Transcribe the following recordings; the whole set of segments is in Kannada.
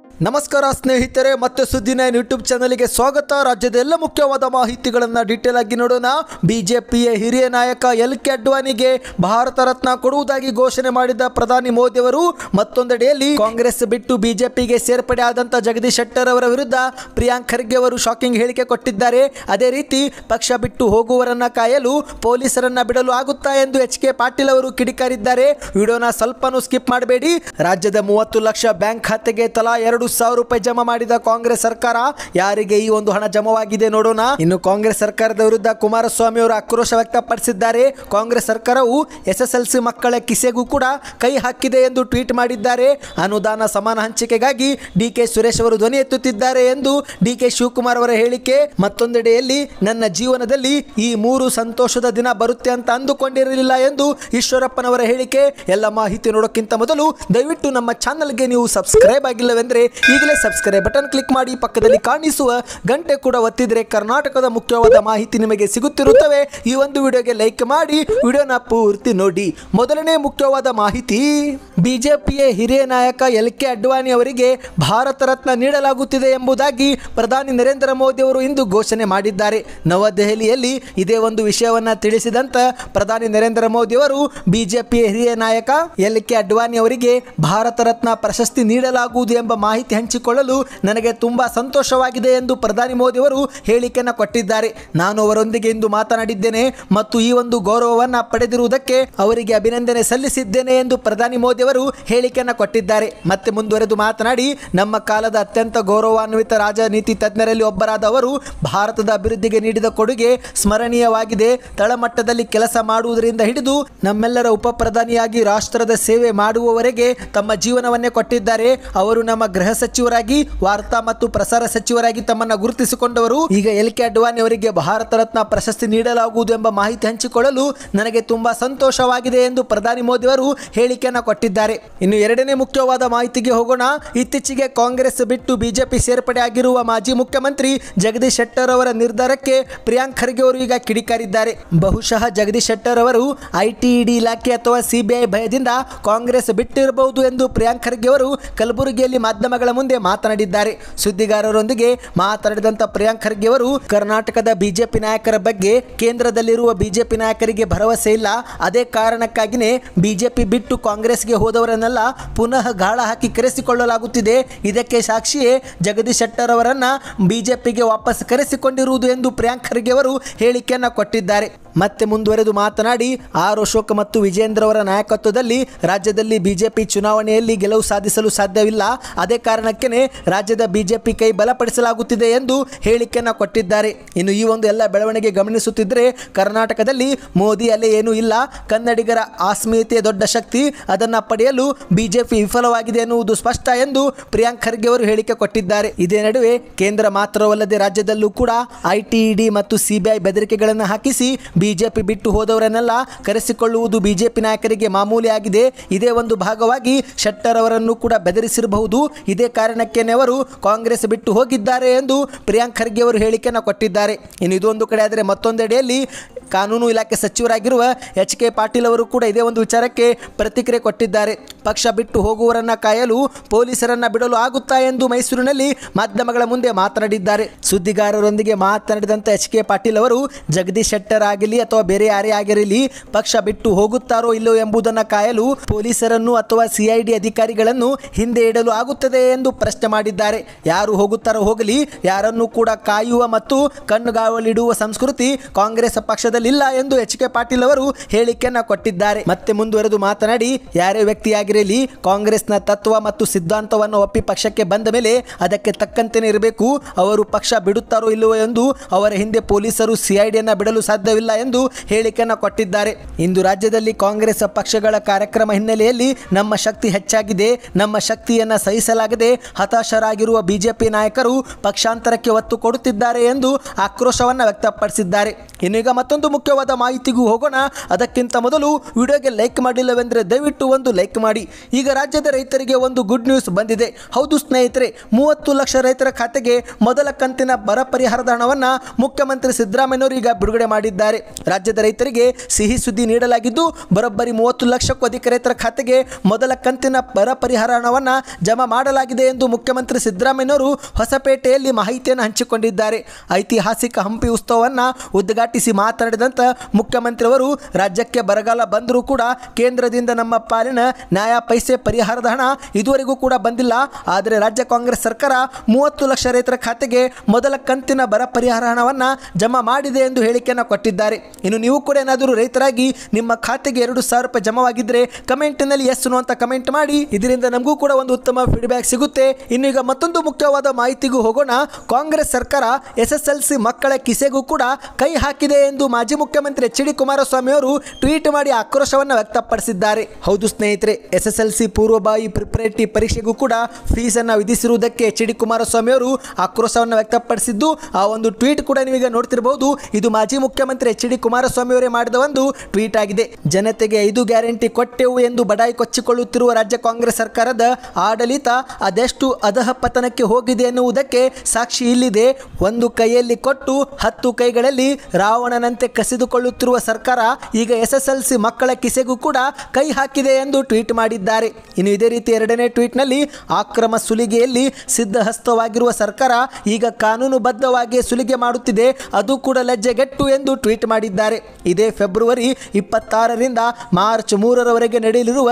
ನಮಸ್ಕಾರ ಸ್ನೇಹಿತರೆ, ಮತ್ತೆ ಸುದ್ದಿನ ಯೂಟ್ಯೂಬ್ ಚಾನಲ್ಗೆ ಸ್ವಾಗತ. ರಾಜ್ಯದ ಎಲ್ಲ ಮುಖ್ಯವಾದ ಮಾಹಿತಿಗಳನ್ನು ಡೀಟೇಲ್ ಆಗಿ ನೋಡೋಣ. ಬಿಜೆಪಿಯ ಹಿರಿಯ ನಾಯಕ ಎಲ್.ಕೆ. ಅಡ್ವಾಣಿಗೆ ಭಾರತ ರತ್ನ ಕೊಡುವುದಾಗಿ ಘೋಷಣೆ ಮಾಡಿದ ಪ್ರಧಾನಿ ಮೋದಿ ಅವರು ಮತ್ತೊಂದೆಡೆಯಲ್ಲಿ ಕಾಂಗ್ರೆಸ್ ಬಿಟ್ಟು ಬಿಜೆಪಿಗೆ ಸೇರ್ಪಡೆ ಆದಂತ ಜಗದೀಶ್ ಶೆಟ್ಟರ್ ಅವರ ವಿರುದ್ಧ ಪ್ರಿಯಾಂಕ್ ಖರ್ಗೆ ಅವರು ಶಾಕಿಂಗ್ ಹೇಳಿಕೆ ಕೊಟ್ಟಿದ್ದಾರೆ. ಅದೇ ರೀತಿ ಪಕ್ಷ ಬಿಟ್ಟು ಹೋಗುವವರನ್ನ ಕಾಯಲು ಪೊಲೀಸರನ್ನ ಬಿಡಲು ಆಗುತ್ತಾ ಎಂದು ಎಚ್.ಕೆ. ಪಾಟೀಲ್ ಅವರು ಕಿಡಿಕಾರಿದ್ದಾರೆ. ವಿಡಿಯೋನ ಸ್ವಲ್ಪನೂ ಸ್ಕಿಪ್ ಮಾಡಬೇಡಿ. ರಾಜ್ಯದ 30 ಲಕ್ಷ ಬ್ಯಾಂಕ್ ಖಾತೆಗೆ ತಲಾ 2,000 ರೂಪಾಯಿ ಜಮಾ ಮಾಡಿದ ಕಾಂಗ್ರೆಸ್ ಸರ್ಕಾರ ಯಾರಿಗೆ ಈ ಒಂದು ಹಣ ಜಮವಾಗಿದೆ ನೋಡೋಣ. ಇನ್ನು ಕಾಂಗ್ರೆಸ್ ಸರ್ಕಾರದ ವಿರುದ್ಧ ಕುಮಾರಸ್ವಾಮಿ ಅವರು ಆಕ್ರೋಶ ವ್ಯಕ್ತಪಡಿಸಿದ್ದಾರೆ. ಕಾಂಗ್ರೆಸ್ ಸರ್ಕಾರವು SSLC ಮಕ್ಕಳ ಕಿಸೆಗೂ ಕೂಡ ಕೈ ಹಾಕಿದೆ ಎಂದು ಟ್ವೀಟ್ ಮಾಡಿದ್ದಾರೆ. ಅನುದಾನ ಸಮಾನ ಹಂಚಿಕೆಗಾಗಿ ಡಿ.ಕೆ. ಸುರೇಶ್ ಅವರು ಧ್ವನಿ ಎತ್ತುತ್ತಿದ್ದಾರೆ ಎಂದು ಡಿ.ಕೆ. ಶಿವಕುಮಾರ್ ಅವರ ಹೇಳಿಕೆ. ಮತ್ತೊಂದೆಡೆಯಲ್ಲಿ ನನ್ನ ಜೀವನದಲ್ಲಿ ಈ 3 ಸಂತೋಷದ ದಿನ ಬರುತ್ತೆ ಅಂತ ಅಂದುಕೊಂಡಿರಲಿಲ್ಲ ಎಂದು ಈಶ್ವರಪ್ಪನವರ ಹೇಳಿಕೆ. ಎಲ್ಲ ಮಾಹಿತಿ ನೋಡೋಕ್ಕಿಂತ ಮೊದಲು ದಯವಿಟ್ಟು ನಮ್ಮ ಚಾನಲ್ಗೆ ನೀವು ಸಬ್ಸ್ಕ್ರೈಬ್ ಆಗಿಲ್ಲವೆಂದರೆ ಈಗಲೇ ಸಬ್ಸ್ಕ್ರೈಬ್ ಬಟನ್ ಕ್ಲಿಕ್ ಮಾಡಿ, ಪಕ್ಕದಲ್ಲಿ ಕಾಣಿಸುವ ಗಂಟೆ ಕೂಡ ಒತ್ತಿದ್ರೆ ಕರ್ನಾಟಕದ ಮುಖ್ಯವಾದ ಮಾಹಿತಿ ನಿಮಗೆ ಸಿಗುತ್ತಿರುತ್ತವೆ. ಈ ಒಂದು ವಿಡಿಯೋಗೆ ಲೈಕ್ ಮಾಡಿ ವಿಡಿಯೋನ ಪೂರ್ತಿ ನೋಡಿ. ಮೊದಲನೇ ಮುಖ್ಯವಾದ ಮಾಹಿತಿ, ಬಿಜೆಪಿಯ ಹಿರಿಯ ನಾಯಕ ಎಲ್.ಕೆ. ಅಡ್ವಾಣಿ ಅವರಿಗೆ ಭಾರತ ರತ್ನ ನೀಡಲಾಗುತ್ತಿದೆ ಎಂಬುದಾಗಿ ಪ್ರಧಾನಿ ನರೇಂದ್ರ ಮೋದಿ ಅವರು ಇಂದು ಘೋಷಣೆ ಮಾಡಿದ್ದಾರೆ. ನವದೆಹಲಿಯಲ್ಲಿ ಇದೇ ಒಂದು ವಿಷಯವನ್ನ ತಿಳಿಸಿದಂತ ಪ್ರಧಾನಿ ನರೇಂದ್ರ ಮೋದಿ ಅವರು ಬಿಜೆಪಿಯ ಹಿರಿಯ ನಾಯಕ ಎಲ್.ಕೆ. ಅಡ್ವಾಣಿ ಅವರಿಗೆ ಭಾರತ ರತ್ನ ಪ್ರಶಸ್ತಿ ನೀಡಲಾಗುವುದು ಎಂಬ ಮಾಹಿತಿ ಹಂಚಿಕೊಳ್ಳಲು ನನಗೆ ತುಂಬಾ ಸಂತೋಷವಾಗಿದೆ ಎಂದು ಪ್ರಧಾನಿ ಮೋದಿ ಅವರು ಹೇಳಿಕೆಯನ್ನು ಕೊಟ್ಟಿದ್ದಾರೆ. ನಾನು ಅವರೊಂದಿಗೆ ಇಂದು ಮಾತನಾಡಿದ್ದೇನೆ ಮತ್ತು ಈ ಒಂದು ಗೌರವವನ್ನು ಪಡೆದಿರುವುದಕ್ಕೆ ಅವರಿಗೆ ಅಭಿನಂದನೆ ಸಲ್ಲಿಸಿದ್ದೇನೆ ಎಂದು ಪ್ರಧಾನಿ ಮೋದಿ ಅವರು ಹೇಳಿಕೆಯನ್ನು ಕೊಟ್ಟಿದ್ದಾರೆ. ಮತ್ತೆ ಮುಂದುವರೆದು ಮಾತನಾಡಿ, ನಮ್ಮ ಕಾಲದ ಅತ್ಯಂತ ಗೌರವಾನ್ವಿತ ರಾಜನೀತಿ ತಜ್ಞರಲ್ಲಿ ಒಬ್ಬರಾದ ಅವರು ಭಾರತದ ಅಭಿವೃದ್ಧಿಗೆ ನೀಡಿದ ಕೊಡುಗೆ ಸ್ಮರಣೀಯವಾಗಿದೆ. ತಳಮಟ್ಟದಲ್ಲಿ ಕೆಲಸ ಮಾಡುವುದರಿಂದ ಹಿಡಿದು ನಮ್ಮೆಲ್ಲರ ಉಪ ಪ್ರಧಾನಿಯಾಗಿ ರಾಷ್ಟ್ರದ ಸೇವೆ ಮಾಡುವವರೆಗೆ ತಮ್ಮ ಜೀವನವನ್ನೇ ಕೊಟ್ಟಿದ್ದಾರೆ. ಅವರು ನಮ್ಮ ಗೃಹ ಸಚಿವರಾಗಿ, ವಾರ್ತಾ ಮತ್ತು ಪ್ರಸಾರ ಸಚಿವರಾಗಿ ತಮ್ಮನ್ನು ಗುರುತಿಸಿಕೊಂಡವರು. ಈಗ ಎಲ್.ಕೆ. ಅಡ್ವಾಣಿ ಅವರಿಗೆ ಭಾರತ ರತ್ನ ಪ್ರಶಸ್ತಿ ನೀಡಲಾಗುವುದು ಎಂಬ ಮಾಹಿತಿ ಹಂಚಿಕೊಳ್ಳಲು ನನಗೆ ತುಂಬಾ ಸಂತೋಷವಾಗಿದೆ ಎಂದು ಪ್ರಧಾನಿ ಮೋದಿ ಅವರು ಹೇಳಿಕೆಯನ್ನು ಕೊಟ್ಟಿದ್ದಾರೆ. ಇನ್ನು ಎರಡನೇ ಮುಖ್ಯವಾದ ಮಾಹಿತಿಗೆ ಹೋಗೋಣ. ಇತ್ತೀಚೆಗೆ ಕಾಂಗ್ರೆಸ್ ಬಿಟ್ಟು ಬಿಜೆಪಿ ಸೇರ್ಪಡೆ ಆಗಿರುವ ಮಾಜಿ ಮುಖ್ಯಮಂತ್ರಿ ಜಗದೀಶ್ ಶೆಟ್ಟರ್ ಅವರ ನಿರ್ಧಾರಕ್ಕೆ ಪ್ರಿಯಾಂಕ್ ಖರ್ಗೆ ಅವರು ಈಗ ಕಿಡಿಕಾರಿದ್ದಾರೆ. ಬಹುಶಃ ಜಗದೀಶ್ ಶೆಟ್ಟರ್ ಅವರು ಐಟಿ/ಇಡಿ ಇಲಾಖೆ ಅಥವಾ ಸಿಬಿಐ ಭಯದಿಂದ ಕಾಂಗ್ರೆಸ್ ಬಿಟ್ಟಿರಬಹುದು ಎಂದು ಪ್ರಿಯಾಂಕ್ ಖರ್ಗೆ ಅವರು ಕಲಬುರಗಿಯಲ್ಲಿ ಮಾಧ್ಯಮಗಳ ಮುಂದೆ ಮಾತನಾಡಿದ್ದಾರೆ. ಸುದ್ದಿಗಾರರೊಂದಿಗೆ ಮಾತನಾಡಿದಂತ ಪ್ರಿಯಾಂಕ್ ಖರ್ಗೆ ಅವರು ಕರ್ನಾಟಕದ ಬಿಜೆಪಿ ನಾಯಕರ ಬಗ್ಗೆ ಕೇಂದ್ರದಲ್ಲಿರುವ ಬಿಜೆಪಿ ನಾಯಕರಿಗೆ ಭರವಸೆ ಇಲ್ಲ. ಅದೇ ಕಾರಣಕ್ಕಾಗಿಯೇ ಬಿಜೆಪಿ ಬಿಟ್ಟು ಕಾಂಗ್ರೆಸ್ಗೆ ಹೋದವರನ್ನೆಲ್ಲ ಪುನಃ ಗಾಳ ಹಾಕಿ ಕರೆಸಿಕೊಳ್ಳಲಾಗುತ್ತಿದೆ. ಇದಕ್ಕೆ ಸಾಕ್ಷಿಯೇ ಜಗದೀಶ್ ಶೆಟ್ಟರ್ ಅವರನ್ನ ಬಿಜೆಪಿಗೆ ವಾಪಸ್ ಕರೆಸಿಕೊಂಡಿರುವುದು ಎಂದು ಪ್ರಿಯಾಂಕ್ ಖರ್ಗೆ ಅವರು ಹೇಳಿಕೆಯನ್ನು ಕೊಟ್ಟಿದ್ದಾರೆ. ಮತ್ತೆ ಮುಂದುವರೆದು ಮಾತನಾಡಿ, ಆರ್ ಅಶೋಕ್ ಮತ್ತು ವಿಜೇಂದ್ರ ಅವರ ನಾಯಕತ್ವದಲ್ಲಿ ರಾಜ್ಯದಲ್ಲಿ ಬಿಜೆಪಿ ಚುನಾವಣೆಯಲ್ಲಿ ಗೆಲುವು ಸಾಧಿಸಲು ಸಾಧ್ಯವಿಲ್ಲ. ಅದೇ ಕಾರಣಕ್ಕೇ ರಾಜ್ಯದ ಬಿಜೆಪಿ ಕೈ ಬಲಪಡಿಸಲಾಗುತ್ತಿದೆ ಎಂದು ಹೇಳಿಕೆಯನ್ನು ಕೊಟ್ಟಿದ್ದಾರೆ. ಇನ್ನು ಈ ಒಂದು ಎಲ್ಲ ಬೆಳವಣಿಗೆ ಗಮನಿಸುತ್ತಿದ್ದರೆ ಕರ್ನಾಟಕದಲ್ಲಿ ಮೋದಿ ಅಲೆ ಏನೂ ಇಲ್ಲ. ಕನ್ನಡಿಗರ ಆಸ್ಮಿತೆಯ ದೊಡ್ಡ ಶಕ್ತಿ, ಅದನ್ನು ಪಡೆಯಲು ಬಿಜೆಪಿ ವಿಫಲವಾಗಿದೆ ಎನ್ನುವುದು ಸ್ಪಷ್ಟ ಎಂದು ಪ್ರಿಯಾಂಕ್ ಖರ್ಗೆ ಅವರು ಹೇಳಿಕೆ ಕೊಟ್ಟಿದ್ದಾರೆ. ಇದೇ ನಡುವೆ ಕೇಂದ್ರ ಮಾತ್ರವಲ್ಲದೆ ರಾಜ್ಯದಲ್ಲೂ ಕೂಡ ಐಟಿ/ಇಡಿ ಮತ್ತು ಸಿಬಿಐ ಬೆದರಿಕೆಗಳನ್ನು ಹಾಕಿಸಿ ಬಿಜೆಪಿ ಬಿಟ್ಟು ಹೋದವರನ್ನೆಲ್ಲ ಕರೆಸಿಕೊಳ್ಳುವುದು ಬಿಜೆಪಿ ನಾಯಕರಿಗೆ ಮಾಮೂಲಿ ಆಗಿದೆ. ಇದೇ ಒಂದು ಭಾಗವಾಗಿ ಶೆಟ್ಟರ್ ಅವರನ್ನು ಕೂಡ ಬೆದರಿಸಿರಬಹುದು. ಇದೇ ಕಾರಣಕ್ಕೇನೆ ಅವರು ಕಾಂಗ್ರೆಸ್ ಬಿಟ್ಟು ಹೋಗಿದ್ದಾರೆ ಎಂದು ಪ್ರಿಯಾಂಕ್ ಖರ್ಗೆ ಅವರು ಹೇಳಿಕೆಯನ್ನು ಕೊಟ್ಟಿದ್ದಾರೆ. ಇನ್ನು ಇದೊಂದು ಕಡೆ ಆದರೆ ಮತ್ತೊಂದೆಡೆಯಲ್ಲಿ ಕಾನೂನು ಇಲಾಖೆ ಸಚಿವರಾಗಿರುವ ಎಚ್.ಕೆ. ಪಾಟೀಲ್ ಅವರು ಕೂಡ ಇದೇ ಒಂದು ವಿಚಾರಕ್ಕೆ ಪ್ರತಿಕ್ರಿಯೆ ಕೊಟ್ಟಿದ್ದಾರೆ. ಪಕ್ಷ ಬಿಟ್ಟು ಹೋಗುವವರನ್ನ ಕಾಯಲು ಪೊಲೀಸರನ್ನ ಬಿಡಲು ಆಗುತ್ತಾ ಎಂದು ಮೈಸೂರಿನಲ್ಲಿ ಮಾಧ್ಯಮಗಳ ಮುಂದೆ ಮಾತನಾಡಿದ್ದಾರೆ. ಸುದ್ದಿಗಾರರೊಂದಿಗೆ ಮಾತನಾಡಿದಂಥ ಎಚ್.ಕೆ. ಪಾಟೀಲ್ ಅವರು ಜಗದೀಶ್ ಶೆಟ್ಟರ್ ಆಗಲಿ ಅಥವಾ ಬೇರೆ ಯಾರೇ ಆಗಿರಲಿ ಪಕ್ಷ ಬಿಟ್ಟು ಹೋಗುತ್ತಾರೋ ಇಲ್ಲೋ ಎಂಬುದನ್ನು ಕಾಯಲು ಪೊಲೀಸರನ್ನು ಅಥವಾ ಸಿಐಡಿ ಅಧಿಕಾರಿಗಳನ್ನು ಹಿಂದೆ ಇಡಲು ಆಗುತ್ತದೆ ಎಂದು ಪ್ರಶ್ನೆ ಮಾಡಿದ್ದಾರೆ. ಯಾರು ಹೋಗುತ್ತಾರೋ ಹೋಗಲಿ, ಯಾರನ್ನು ಕೂಡ ಕಾಯುವ ಮತ್ತು ಕಣ್ಣುಗಾವಲಿಡುವ ಸಂಸ್ಕೃತಿ ಕಾಂಗ್ರೆಸ್ ಪಕ್ಷದ ಇಲ್ಲ ಎಂದು ಎಚ್.ಕೆ. ಪಾಟೀಲ್ ಅವರು ಹೇಳಿಕೆಯನ್ನು ಕೊಟ್ಟಿದ್ದಾರೆ. ಮತ್ತೆ ಮುಂದುವರೆದು ಮಾತನಾಡಿ, ಯಾರೇ ವ್ಯಕ್ತಿಯಾಗಿರಲಿ ಕಾಂಗ್ರೆಸ್ನ ತತ್ವ ಮತ್ತು ಸಿದ್ಧಾಂತವನ್ನು ಒಪ್ಪಿ ಪಕ್ಷಕ್ಕೆ ಬಂದ ಮೇಲೆ ಅದಕ್ಕೆ ತಕ್ಕಂತೆಯೇ ಇರಬೇಕು. ಅವರು ಪಕ್ಷ ಬಿಡುತ್ತಾರೋ ಇಲ್ಲವೋ ಎಂದು ಅವರ ಹಿಂದೆ ಪೊಲೀಸರು ಸಿಐಡಿಯನ್ನು ಬಿಡಲು ಸಾಧ್ಯವಿಲ್ಲ ಎಂದು ಹೇಳಿಕೆಯನ್ನು ಕೊಟ್ಟಿದ್ದಾರೆ. ಇಂದು ರಾಜ್ಯದಲ್ಲಿ ಕಾಂಗ್ರೆಸ್ ಪಕ್ಷಗಳ ಕಾರ್ಯಕ್ರಮ ಹಿನ್ನೆಲೆಯಲ್ಲಿ ನಮ್ಮ ಶಕ್ತಿ ಹೆಚ್ಚಾಗಿದೆ, ನಮ್ಮ ಶಕ್ತಿಯನ್ನು ಸಹಿಸಲಾಗದೆ ಹತಾಶರಾಗಿರುವ ಬಿಜೆಪಿ ನಾಯಕರು ಪಕ್ಷಾಂತರಕ್ಕೆ ಒತ್ತು ಕೊಡುತ್ತಿದ್ದಾರೆ ಎಂದು ಆಕ್ರೋಶವನ್ನು ವ್ಯಕ್ತಪಡಿಸಿದ್ದಾರೆ. ಇನ್ನೀಗ ಮತ್ತೊಂದು ಮುಖ್ಯವಾದ ಮಾಹಿತಿಗೂ ಹೋಗೋಣ. ಅದಕ್ಕಿಂತ ಮೊದಲು ವಿಡಿಯೋಗೆ ಲೈಕ್ ಮಾಡಿಲ್ಲವೆಂದರೆ ದಯವಿಟ್ಟು ಒಂದು ಲೈಕ್ ಮಾಡಿ. ಈಗ ರಾಜ್ಯದ ರೈತರಿಗೆ ಒಂದು ಗುಡ್ ನ್ಯೂಸ್ ಬಂದಿದೆ. ಹೌದು ಸ್ನೇಹಿತರೆ, 30 ಲಕ್ಷ ರೈತರ ಖಾತೆಗೆ ಮೊದಲ ಕಂತಿನ ಬರ ಪರಿಹಾರದ ಹಣವನ್ನು ಮುಖ್ಯಮಂತ್ರಿ ಸಿದ್ದರಾಮಯ್ಯನವರು ಈಗ ಬಿಡುಗಡೆ ಮಾಡಿದ್ದಾರೆ. ರಾಜ್ಯದ ರೈತರಿಗೆ ಸಿಹಿ ಸುದ್ದಿ ನೀಡಲಾಗಿದ್ದು, ಬರೋಬ್ಬರಿ 30 ಲಕ್ಷಕ್ಕೂ ಅಧಿಕ ರೈತರ ಖಾತೆಗೆ ಮೊದಲ ಕಂತಿನ ಬರ ಪರಿಹಾರ ಹಣವನ್ನು ಜಮಾ ಮಾಡಲಾಗಿದೆ ಎಂದು ಮುಖ್ಯಮಂತ್ರಿ ಸಿದ್ದರಾಮಯ್ಯನವರು ಹೊಸಪೇಟೆಯಲ್ಲಿ ಮಾಹಿತಿಯನ್ನು ಹಂಚಿಕೊಂಡಿದ್ದಾರೆ. ಐತಿಹಾಸಿಕ ಹಂಪಿ ಉತ್ಸವವನ್ನು ಉದ್ಘಾಟಿಸಿ ಮಾತನಾಡಿದಂಥ ಮುಖ್ಯಮಂತ್ರಿಯವರು, ರಾಜ್ಯಕ್ಕೆ ಬರಗಾಲ ಬಂದರೂ ಕೂಡ ಕೇಂದ್ರದಿಂದ ನಮ್ಮ ಪಾಲಿನ ನ್ಯಾಯ ಪೈಸೆ ಪರಿಹಾರದ ಹಣ ಇದುವರೆಗೂ ಕೂಡ ಬಂದಿಲ್ಲ. ಆದರೆ ರಾಜ್ಯ ಕಾಂಗ್ರೆಸ್ ಸರ್ಕಾರ 30 ಲಕ್ಷ ರೈತರ ಖಾತೆಗೆ ಮೊದಲ ಕಂತಿನ ಬರ ಪರಿಹಾರ ಹಣವನ್ನು ಜಮಾ ಮಾಡಿದೆ ಎಂದು ಹೇಳಿಕೆಯನ್ನು ಕೊಟ್ಟಿದ್ದಾರೆ. ಇನ್ನು ನೀವು ಕೂಡ ಏನಾದರೂ ರೈತರಾಗಿ ನಿಮ್ಮ ಖಾತೆಗೆ 2,000 ರೂಪಾಯಿ ಜಮಾವಾಗಿದ್ದರೆ ಕಮೆಂಟ್ನಲ್ಲಿ ಎಸ್ ಅಂತ ಕಮೆಂಟ್ ಮಾಡಿ. ಇದರಿಂದ ನಮಗೂ ಕೂಡ ಒಂದು ಉತ್ತಮ ಫೀಡ್ಬ್ಯಾಕ್ ಸಿಗುತ್ತೆ. ಇನ್ನು ಈಗ ಮತ್ತೊಂದು ಮುಖ್ಯವಾದ ಮಾಹಿತಿಗೂ ಹೋಗೋಣ. ಕಾಂಗ್ರೆಸ್ ಸರ್ಕಾರ SSLC ಮಕ್ಕಳ ಕಿಸೆಗೂ ಕೂಡ ಕೈ ಹಾಕಿದೆ ಎಂದು ಮಾಜಿ ಮುಖ್ಯಮಂತ್ರಿ HD ಕುಮಾರಸ್ವಾಮಿ ಅವರು ಟ್ವೀಟ್ ಮಾಡಿ ಆಕ್ರೋಶವನ್ನು ವ್ಯಕ್ತಪಡಿಸಿದ್ದಾರೆ. ಹೌದು ಸ್ನೇಹಿತರೆ, SSLC ಪೂರ್ವಭಾವಿ ಪ್ರಿಪರೇಟರಿ ಪರೀಕ್ಷೆಗೂ ಕೂಡ ಫೀಸನ್ನು ವಿಧಿಸಿರುವುದಕ್ಕೆ HD ಕುಮಾರಸ್ವಾಮಿ ಅವರು ಆಕ್ರೋಶವನ್ನು ವ್ಯಕ್ತಪಡಿಸಿದ್ದು, ಆ ಒಂದು ಟ್ವೀಟ್ ಕೂಡ ನೀವೀಗ ನೋಡ್ತಿರಬಹುದು. ಇದು ಮಾಜಿ ಮುಖ್ಯಮಂತ್ರಿ HD ಕುಮಾರಸ್ವಾಮಿ ಅವರೇ ಮಾಡಿದ ಒಂದು ಟ್ವೀಟ್ ಆಗಿದೆ. ಜನತೆಗೆ 5 ಗ್ಯಾರಂಟಿ ಕೊಟ್ಟೆವು ಎಂದು ಬಡಾಯಿ ಕೊಚ್ಚಿಕೊಳ್ಳುತ್ತಿರುವ ರಾಜ್ಯ ಕಾಂಗ್ರೆಸ್ ಸರ್ಕಾರದ ಆಡಳಿತ ಅದೆಷ್ಟು ಅಧಃಪತನಕ್ಕೆ ಹೋಗಿದೆ ಎನ್ನುವುದಕ್ಕೆ ಸಾಕ್ಷಿ ಇಲ್ಲಿದೆ. ಒಂದು ಕೈಯಲ್ಲಿ ಕೊಟ್ಟು 10 ಕೈಗಳಲ್ಲಿ ರಾವಣನಂತೆ ಕಸಿದುಕೊಳ್ಳುತ್ತಿರುವ ಸರ್ಕಾರ ಈಗ SSLC ಮಕ್ಕಳ ಕಿಸೆಗೂ ಕೂಡ ಕೈ ಹಾಕಿದೆ ಎಂದು ಟ್ವೀಟ್ ಮಾಡಿದ್ದಾರೆ. ಇನ್ನು ಇದೇ ರೀತಿ ಎರಡನೇ ಟ್ವೀಟ್ನಲ್ಲಿ, ಅಕ್ರಮ ಸುಲಿಗೆಯಲ್ಲಿ ಸಿದ್ಧಹಸ್ತವಾಗಿರುವ ಸರ್ಕಾರ ಈಗ ಕಾನೂನುಬದ್ಧವಾಗಿ ಸುಲಿಗೆ ಮಾಡುತ್ತಿದೆ, ಅದು ಕೂಡ ಲಜ್ಜೆಗೆಟ್ಟು ಎಂದು ಟ್ವೀಟ್ ಮಾಡಿದ್ದಾರೆ. ಇದೇ ಫೆಬ್ರವರಿ 26ರಿಂದ ಮಾರ್ಚ್ 3ರವರೆಗೆ ನಡೆಯಲಿರುವ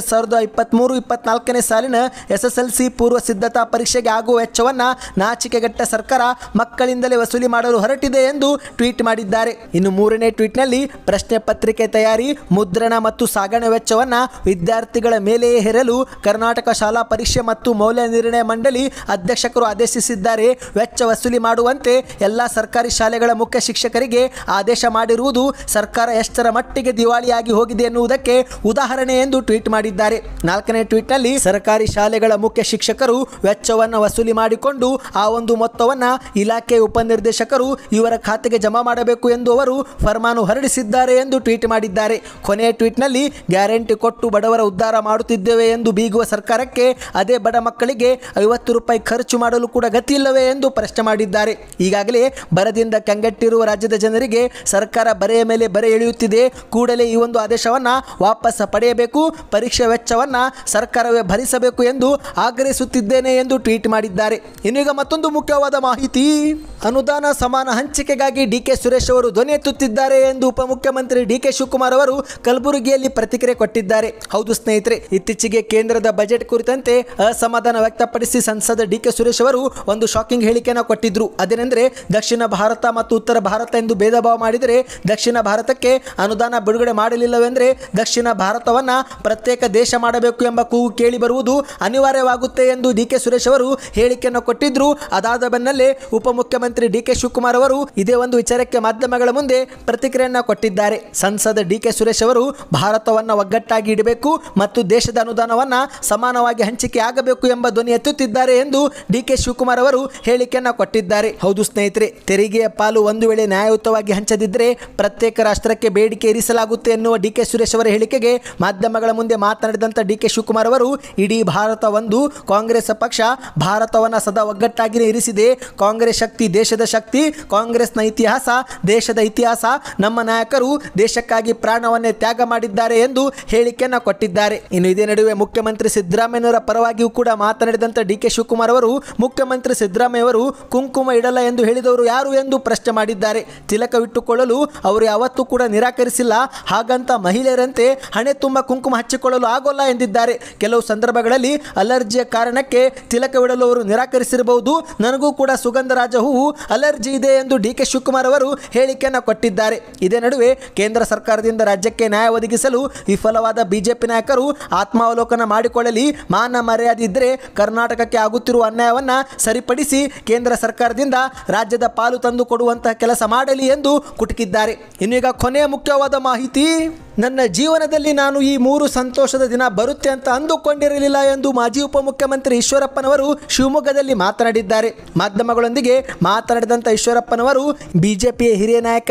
2023-24ನೇ ಸಾಲಿನ SSLC ಪೂರ್ವ ಸಿದ್ಧತಾ ಪರೀಕ್ಷೆಗೆ ಆಗುವ ವೆಚ್ಚವನ್ನು ನಾಚಿಕೆಗೆಟ್ಟ ಸರ್ಕಾರ ಮಕ್ಕಳಿಂದಲೇ ವಸೂಲಿ ಮಾಡಲು ಹೊರಟಿದೆ ಎಂದು ಟ್ವೀಟ್ ಮಾಡಿದ್ದಾರೆ. ಇನ್ನು ಮೂರನೇ ಟ್ವೀಟ್ನಲ್ಲಿ, ಪ್ರಶ್ನೆ ಪತ್ರಿಕೆ ತಯಾರಿ, ಮುದ್ರಣ ಮತ್ತು ಸಾಗಣೆ ವೆಚ್ಚವನ್ನು ವಿದ್ಯಾರ್ಥಿಗಳ ಮೇಲೆಯೇ ಹೇರಲು ಕರ್ನಾಟಕ ಶಾಲಾ ಪರೀಕ್ಷೆ ಮತ್ತು ಮೌಲ್ಯ ನಿರ್ಣಯ ಮಂಡಳಿ ಅಧ್ಯಕ್ಷರು ಆದೇಶಿಸಿದ್ದಾರೆ. ವೆಚ್ಚ ವಸೂಲಿ ಮಾಡುವಂತೆ ಎಲ್ಲ ಸರ್ಕಾರಿ ಶಾಲೆಗಳ ಮುಖ್ಯ ಶಿಕ್ಷಕರಿಗೆ ಆದೇಶ ಮಾಡಿರುವುದು ಸರ್ಕಾರ ಎಷ್ಟರ ಮಟ್ಟಿಗೆ ದಿವಾಳಿಯಾಗಿ ಹೋಗಿದೆ ಎನ್ನುವುದಕ್ಕೆ ಉದಾಹರಣೆ ಎಂದು ಟ್ವೀಟ್ ಮಾಡಿದ್ದಾರೆ. ನಾಲ್ಕನೇ ಟ್ವೀಟ್ನಲ್ಲಿ, ಸರ್ಕಾರಿ ಶಾಲೆಗಳ ಮುಖ್ಯ ಶಿಕ್ಷಕರು ವೆಚ್ಚವನ್ನು ವಸೂಲಿ ಮಾಡಿಕೊಂಡು ಆ ಒಂದು ಮೊತ್ತವನ್ನು ಇಲಾಖೆ ಉಪನಿರ್ದೇಶಕರು ಇವರ ಖಾತೆಗೆ ಜಮಾ ಮಾಡಬೇಕು ಎಂದು ಅವರು ಫರ್ಮಾನು ಹೊರಡಿಸಿದ್ದಾರೆ ಎಂದು ಟ್ವೀಟ್ ಮಾಡಿದ್ದಾರೆ. ಕೊನೆಯ ಟ್ವೀಟ್ನಲ್ಲಿ, ಗ್ಯಾರಂಟಿ ಕೊಟ್ಟು ಬಡವರ ಉದ್ಧಾರ ಮಾಡುತ್ತಿದ್ದೇವೆ ಎಂದು ಬೀಗುವ ಸರ್ಕಾರಕ್ಕೆ ಅದೇ ಬಡ ಮಕ್ಕಳಿಗೆ 50 ರೂಪಾಯಿ ಖರ್ಚು ಮಾಡಲು ಕೂಡ ಗತಿಯಿಲ್ಲವೇ ಎಂದು ಪ್ರಶ್ನೆ ಮಾಡಿದ್ದಾರೆ. ಈಗಾಗಲೇ ಬರದಿಂದ ಕಂಗೆಟ್ಟಿರುವ ರಾಜ್ಯದ ಜನರಿಗೆ ಸರ್ಕಾರ ಬರೆಯ ಮೇಲೆ ಬರೆ ಎಳೆಯುತ್ತಿದೆ. ಕೂಡಲೇ ಈ ಒಂದು ಆದೇಶವನ್ನು ವಾಪಸ್ ಪಡೆಯಬೇಕು, ಪರೀಕ್ಷೆ ವೆಚ್ಚವನ್ನು ಸರ್ಕಾರವೇ ಭರಿಸಬೇಕು ಎಂದು ಆಗ್ರಹಿಸುತ್ತಿದ್ದೇನೆ ಎಂದು ಟ್ವೀಟ್ ಮಾಡಿದ್ದಾರೆ. ಇನ್ನೀಗ ಮತ್ತೊಂದು ಮುಖ್ಯವಾದ ಮಾಹಿತಿ, ಅನುದಾನ ಸಮಾನ ಹಂಚಿಕೆಗಾಗಿ DK ಸುರೇಶ್ ಅವರು ಧ್ವನಿ ಎತ್ತುತ್ತಿದ್ದಾರೆ ಎಂದು ಉಪಮುಖ್ಯಮಂತ್ರಿ DK ಶಿವಕುಮಾರ್ ಅವರು ಕಲಬುರಗಿಯಲ್ಲಿ ಪ್ರತಿಕ್ರಿಯೆ ಕೊಟ್ಟಿದ್ದಾರೆ. ಹೌದು ಸ್ನೇಹಿತರೆ, ಇತ್ತೀಚೆಗೆ ಕೇಂದ್ರದ ಬಜೆಟ್ ಕುರಿತಂತೆ ಅಸಮಾಧಾನ ವ್ಯಕ್ತಪಡಿಸಿ ಸಂಸದ DK ಸುರೇಶ್ ಅವರು ಒಂದು ಶಾಕಿಂಗ್ ಹೇಳಿಕೆಯನ್ನು ಕೊಟ್ಟಿದ್ರು. ಅದೇನೆಂದರೆ, ದಕ್ಷಿಣ ಭಾರತ ಮತ್ತು ಉತ್ತರ ಭಾರತ ಎಂದು ಭೇದ ಭಾವ ಮಾಡಿದರೆ ದಕ್ಷಿಣ ಭಾರತಕ್ಕೆ ಅನುದಾನ ಬಿಡುಗಡೆ ಮಾಡಲಿಲ್ಲವೆಂದರೆ ದಕ್ಷಿಣ ಭಾರತವನ್ನು ಪ್ರತ್ಯೇಕ ದೇಶ ಮಾಡಬೇಕು ಎಂಬ ಕೂಗು ಕೇಳಿ ಬರುವುದು ಅನಿವಾರ್ಯವಾಗುತ್ತೆ ಎಂದು DK ಸುರೇಶ್ ಅವರು ಹೇಳಿಕೆಯನ್ನು ಕೊಟ್ಟಿದ್ರು. ಅದಾದ ಬೆನ್ನಲ್ಲೇ ಉಪಮುಖ್ಯಮಂತ್ರಿ DK ಶಿವಕುಮಾರ್ ಅವರು ಇದೇ ಒಂದು ವಿಚಾರಕ್ಕೆ ಮಾಧ್ಯಮಗಳ ಮುಂದೆ ಪ್ರತಿಕ್ರಿಯೆಯನ್ನು ಕೊಟ್ಟಿದ್ದಾರೆ. ಸಂಸದ DK ಸುರೇಶ್ ಅವರು ಭಾರತವನ್ನು ಒಗ್ಗಟ್ಟಾಗಿ ಇಡಬೇಕು ಮತ್ತು ದೇಶದ ಅನುದಾನವನ್ನು ಸಮಾನವಾಗಿ ಹಂಚಿಕೆ ಆಗಬೇಕು ಎಂಬ ಧ್ವನಿ ಎತ್ತುತ್ತಿದ್ದಾರೆ ಎಂದು DK ಶಿವಕುಮಾರ್ ಅವರು ಹೇಳಿಕೆಯನ್ನು ಕೊಟ್ಟಿದ್ದಾರೆ. ಹೌದು ಸ್ನೇಹಿತರೆ, ತೆರಿಗೆಯ ಪಾಲು ಒಂದು ವೇಳೆ ನ್ಯಾಯಯುತವಾಗಿ ಹಂಚದಿದ್ದರೆ ಪ್ರತ್ಯೇಕ ರಾಷ್ಟ್ರಕ್ಕೆ ಬೇಡಿಕೆ ಇರಿಸಲಾಗುತ್ತೆ ಎನ್ನುವ DK ಸುರೇಶ್ ಅವರ ಹೇಳಿಕೆಗೆ ಮಾಧ್ಯಮಗಳ ಮುಂದೆ ಮಾತನಾಡಿದಂಥ DK ಶಿವಕುಮಾರ್ ಅವರು, ಇಡೀ ಭಾರತ ಒಂದು, ಕಾಂಗ್ರೆಸ್ ಪಕ್ಷ ಭಾರತವನ್ನು ಸದಾ ಒಗ್ಗಟ್ಟಾಗಿ ಇರಿಸಿದೆ. ಕಾಂಗ್ರೆಸ್ ಶಕ್ತಿ ದೇಶದ ಶಕ್ತಿ, ಕಾಂಗ್ರೆಸ್ನ ಇತಿಹಾಸ ದೇಶದ ಇತಿಹಾಸ, ನಮ್ಮ ನಾಯಕರು ದೇಶಕ್ಕಾಗಿ ಪ್ರಾಣವನ್ನೇ ತ್ಯಾಗ ಮಾಡಿದ್ದಾರೆ ಎಂದು ಹೇಳಿಕೆಯನ್ನು ಕೊಟ್ಟಿದ್ದಾರೆ. ಇನ್ನು ಇದೇ ನಡುವೆ ಮುಖ್ಯಮಂತ್ರಿ ಸಿದ್ದರಾಮಯ್ಯನವರ ಪರವಾಗಿಯೂ ಕೂಡ ಮಾತನಾಡಿದಂಥ DK ಶಿವಕುಮಾರ್ ಅವರು, ಮುಖ್ಯಮಂತ್ರಿ ಸಿದ್ದರಾಮಯ್ಯ ಅವರು ಕುಂಕುಮ ಇಡಲ್ಲ ಎಂದು ಹೇಳಿದವರು ಯಾರು ಎಂದು ಪ್ರಶ್ನೆ ಮಾಡಿದ್ದಾರೆ. ತಿಲಕವಿಟ್ಟುಕೊಳ್ಳಲು ಅವರು ಯಾವತ್ತೂ ಕೂಡ ನಿರಾಕರಿಸಿಲ್ಲ, ಹಾಗಂತ ಮಹಿಳೆಯರಂತೆ ಹಣೆ ತುಂಬ ಕುಂಕುಮ ಹಚ್ಚಿಕೊಳ್ಳಲು ಆಗೋಲ್ಲ ಎಂದಿದ್ದಾರೆ. ಕೆಲವು ಸಂದರ್ಭಗಳಲ್ಲಿ ಅಲರ್ಜಿಯ ಕಾರಣಕ್ಕೆ ತಿಲಕವಿಡಲು ಅವರು ನಿರಾಕರಿಸಿರಬಹುದು. ನನಗೂ ಕೂಡ ಸುಗಂಧರಾಜ ಹೂವು ಅಲರ್ಜಿ ಇದೆ ಎಂದು DK ಶಿವಕುಮಾರ್ ಅವರು ಹೇಳಿಕೆಯನ್ನು ಕೊಟ್ಟಿದ್ದಾರೆ. ಇದೇ ನಡುವೆ ಕೇಂದ್ರ ಸರ್ಕಾರದಿಂದ ರಾಜ್ಯಕ್ಕೆ ನ್ಯಾಯ ಒದಗಿಸಲು ವಿಫಲವಾದ ಬಿಜೆಪಿ ನಾಯಕರು ಆತ್ಮಾವಲೋಕನ ಮಾಡಿಕೊಳ್ಳಲಿ. ಮಾನ ಮರ್ಯಾದೆ ಇದ್ದರೆ ಕರ್ನಾಟಕಕ್ಕೆ ಆಗುತ್ತಿರುವ ಅನ್ಯಾಯವನ್ನು ಸರಿಪಡಿಸಿ ಕೇಂದ್ರ ಸರ್ಕಾರದಿಂದ ರಾಜ್ಯದ ಪಾಲು ತಂದು ಕೊಡುವಂತಹ ಕೆಲಸ ಮಾಡಲಿ ಎಂದು ಕುಟುಕಿದ್ದಾರೆ. ಇನ್ನೀಗ ಕೊನೆಯ ಮುಖ್ಯವಾದ ಮಾಹಿತಿ, ನನ್ನ ಜೀವನದಲ್ಲಿ ನಾನು ಈ 3 ಸಂತೋಷದ ದಿನ ಬರುತ್ತೆ ಅಂತ ಅಂದುಕೊಂಡಿರಲಿಲ್ಲ ಎಂದು ಮಾಜಿ ಉಪಮುಖ್ಯಮಂತ್ರಿ ಈಶ್ವರಪ್ಪನವರು ಶಿವಮೊಗ್ಗದಲ್ಲಿ ಮಾತನಾಡಿದ್ದಾರೆ. ಮಾಧ್ಯಮಗಳೊಂದಿಗೆ ಮಾತನಾಡಿದಂಥ ಈಶ್ವರಪ್ಪನವರು, ಬಿಜೆಪಿಯ ಹಿರಿಯ ನಾಯಕ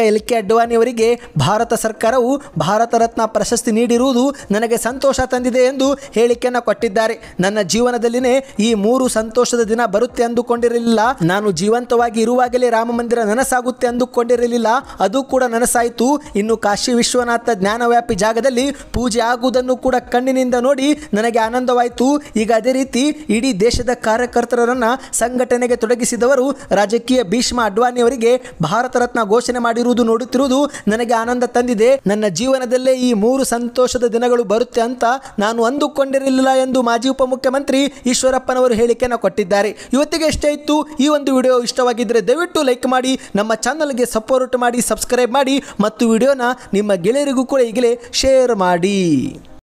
LK ಅಡ್ವಾಣಿ ಅವರಿಗೆ ಭಾರತ ಸರ್ಕಾರವು ಭಾರತ ರತ್ನ ಪ್ರಶಸ್ತಿ ನೀಡಿರುವುದು ನನಗೆ ಸಂತೋಷ ತಂದಿದೆ ಎಂದು ಹೇಳಿಕೆಯನ್ನು ಕೊಟ್ಟಿದ್ದಾರೆ. ನನ್ನ ಜೀವನದಲ್ಲಿನೇ ಈ 3 ಸಂತೋಷದ ದಿನ ಬರುತ್ತೆ ಅಂದುಕೊಂಡಿರಲಿಲ್ಲ. ನಾನು ಜೀವಂತವಾಗಿ ಇರುವಾಗಲೇ ರಾಮ ಮಂದಿರ ನನಸಾಗುತ್ತೆ ಅಂದುಕೊಂಡಿರಲಿಲ್ಲ. ಅದು ಕೂಡ ನನಸಾಯಿತು. ಇನ್ನು ಕಾಶಿ ವಿಶ್ವನಾಥ ಜ್ಞಾನವ್ಯಾಪಿ ಜಾಗದಲ್ಲಿ ಪೂಜೆ ಆಗುವುದನ್ನು ಕೂಡ ಕಣ್ಣಿನಿಂದ ನೋಡಿ ನನಗೆ ಆನಂದವಾಯಿತು. ಈಗ ಅದೇ ರೀತಿ ಇಡೀ ದೇಶದ ಕಾರ್ಯಕರ್ತರನ್ನ ಸಂಘಟನೆಗೆ ತೊಡಗಿಸಿದವರು ರಾಜಕೀಯ ಭೀಷ್ಮ ಅಡ್ವಾಣಿ ಅವರಿಗೆ ಭಾರತ ರತ್ನ ಘೋಷಣೆ ಮಾಡಿರುವುದು ನೋಡುತ್ತಿರುವುದು ನನಗೆ ಆನಂದ ತಂದಿದೆ. ನನ್ನ ಜೀವನದಲ್ಲೇ ಈ 3 ಸಂತೋಷದ ದಿನಗಳು ಬರುತ್ತೆ ಅಂತ ನಾನು ಅಂದುಕೊಂಡಿರಲಿಲ್ಲ ಎಂದು ಮಾಜಿ ಉಪಮುಖ್ಯಮಂತ್ರಿ ಈಶ್ವರಪ್ಪನವರು ಹೇಳಿಕೆಯನ್ನು ಕೊಟ್ಟಿದ್ದಾರೆ. ಇವತ್ತಿಗೆ ಇಷ್ಟ ಇತ್ತು. ಈ ಒಂದು ವಿಡಿಯೋ ಇಷ್ಟವಾಗಿದ್ದರೆ ದಯವಿಟ್ಟು ಲೈಕ್ ಮಾಡಿ, ನಮ್ಮ ಚಾನಲ್ಗೆ ಸಪೋರ್ಟ್ ಮಾಡಿ, ಸಬ್ಸ್ಕ್ರೈಬ್ ಮಾಡಿ ಮತ್ತು ವಿಡಿಯೋನ ನಿಮ್ಮ ಗೆಳೆಯರಿಗೂ ಕೂಡ ಈಗಲೇ ಶೇರ್ ಮಾಡಿ.